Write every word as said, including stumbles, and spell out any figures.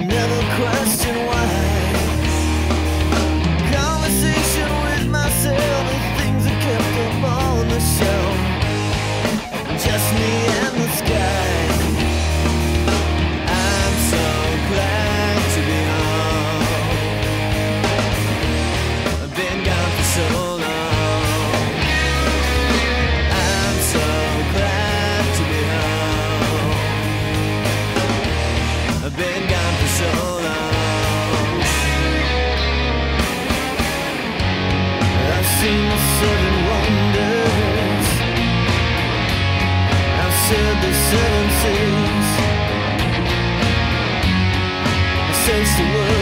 never question why. Conversation with myself and things are kept up on the shelf. Just me and the sky. I'm so glad to be home. I've been gone for so long. I'm so glad to be home. I've been gone for so long. I've seen the seven wonders. I've said the seven seas. I searched the world.